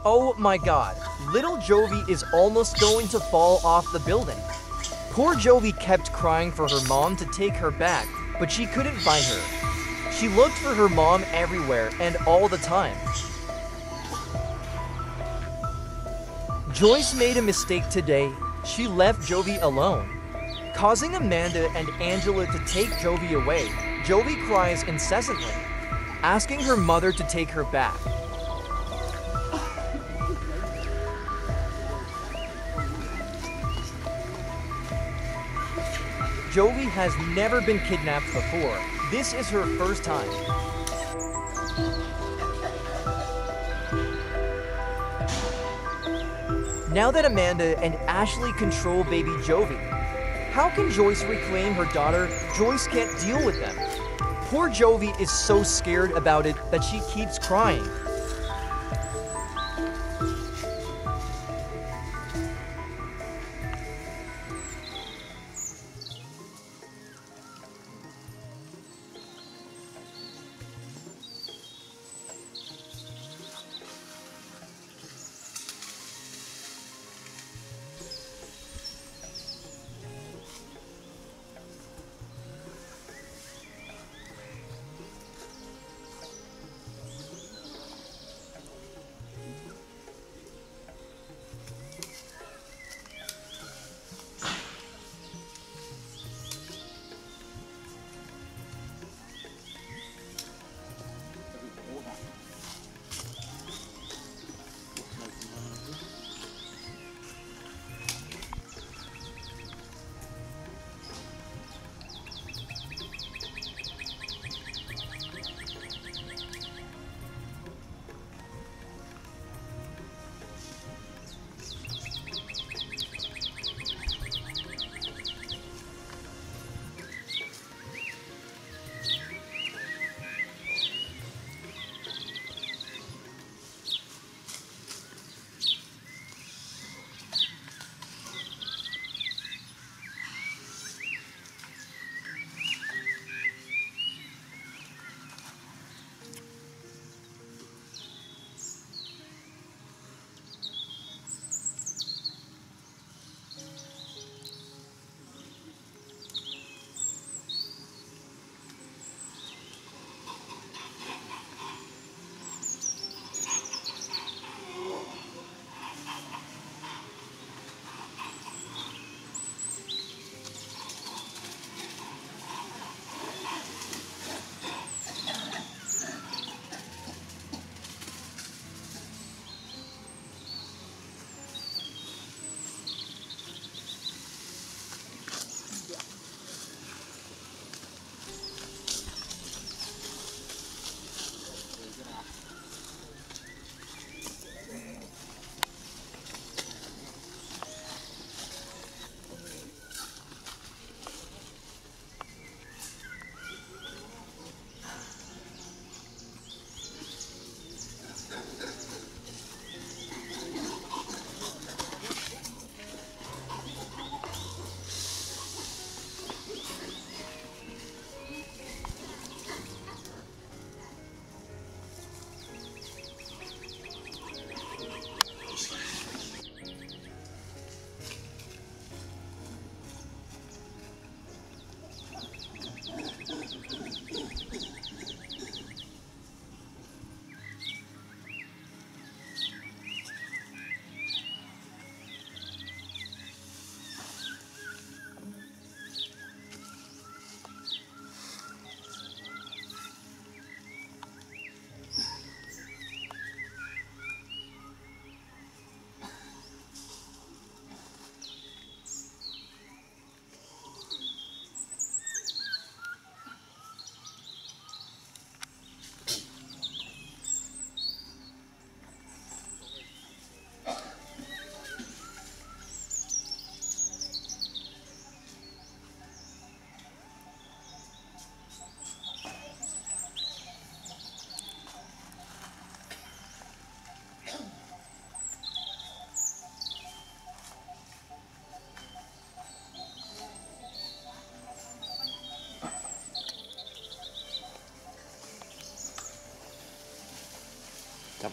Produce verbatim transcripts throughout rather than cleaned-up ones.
Oh my god, little Jovi is almost going to fall off the building. Poor Jovi kept crying for her mom to take her back, but she couldn't find her. She looked for her mom everywhere and all the time. Joyce made a mistake today. She left Jovi alone, causing Amanda and Angela to take Jovi away. Jovi cries incessantly, asking her mother to take her back. Jovi has never been kidnapped before. This is her first time. Now that Amanda and Ashley control baby Jovi, how can Joyce reclaim her daughter? Joyce can't deal with them. Poor Jovi is so scared about it that she keeps crying.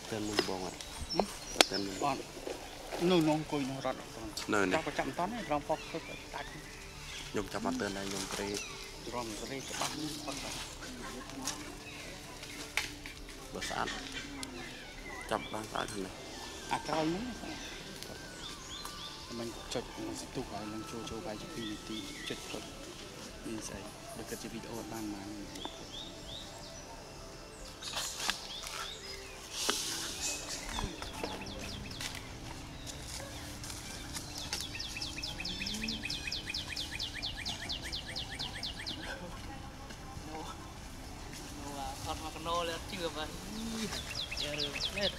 tên mông bông à? Tên bọn nung nung cùi nó rọt nơi này trong cái chậm tón này trong phọc phật tạch nhung chắp mặt tên này nhung cây rồi mình có đi cái bắp phật bờ sạn chắp băng sạn thế này à cao nữa mình chụp mình sẽ tụ lại mình cho cho bài chụp phim tí chụp chụp mình sẽ được cái video ban mà no lihat juga pak ya lihat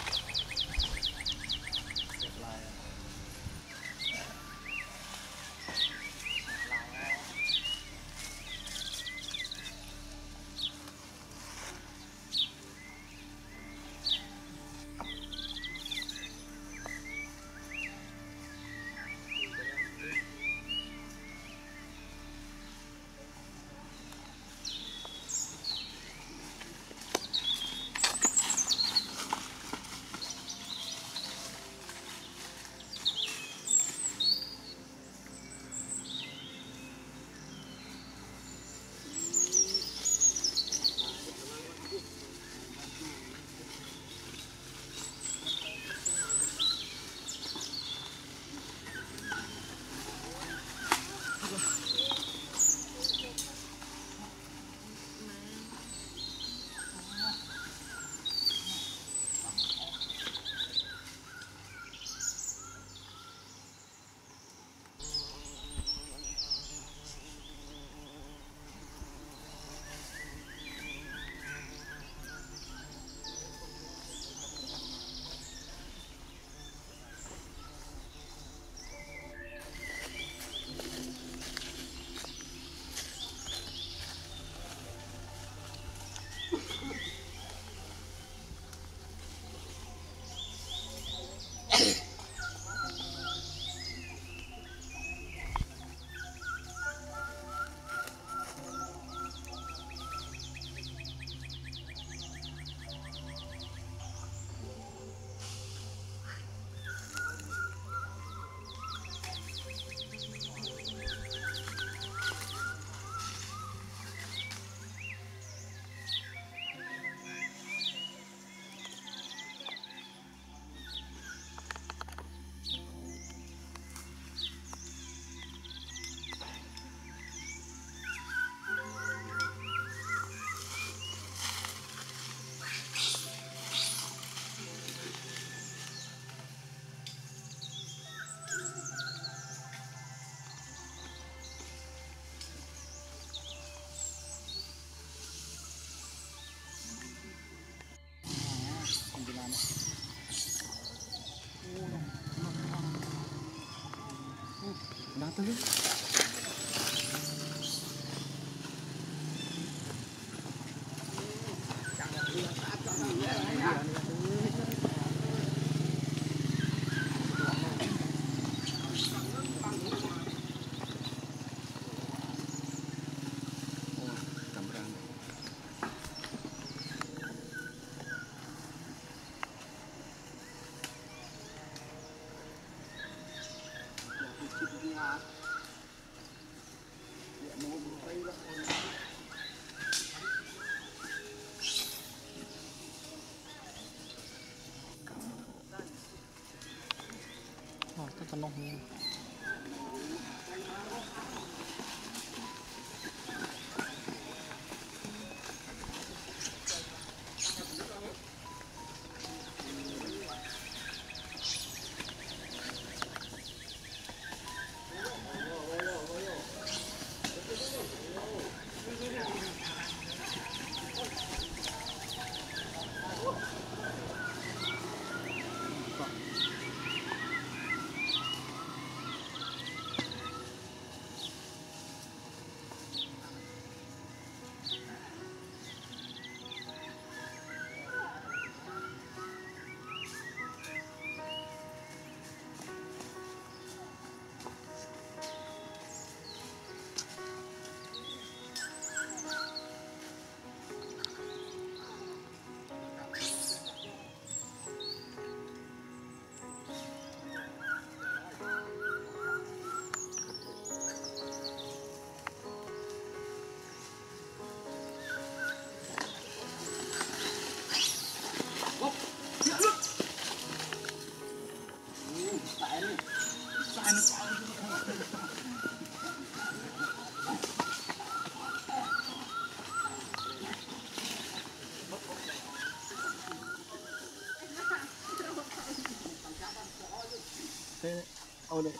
tới cái nông thế đấy. Ô đấy.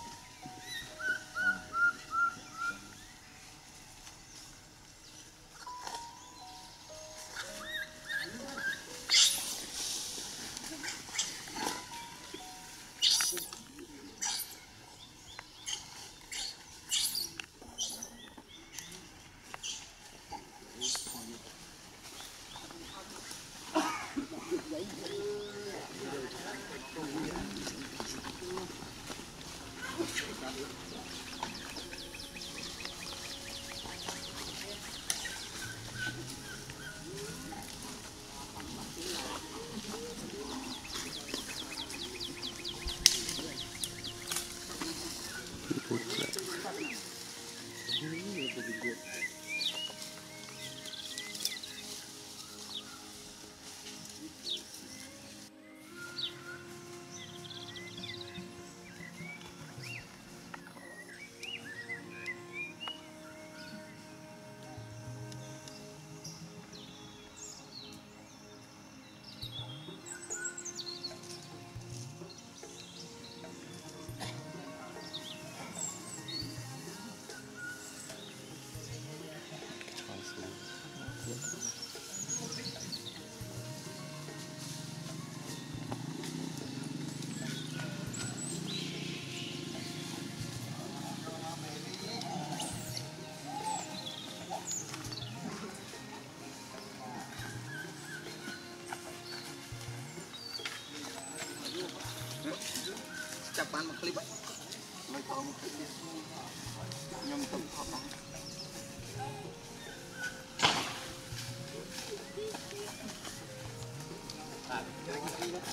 Chặt bán một clip ấy. Mấy con một clip. Nhưng mà không khó bán. À, cái clip đó.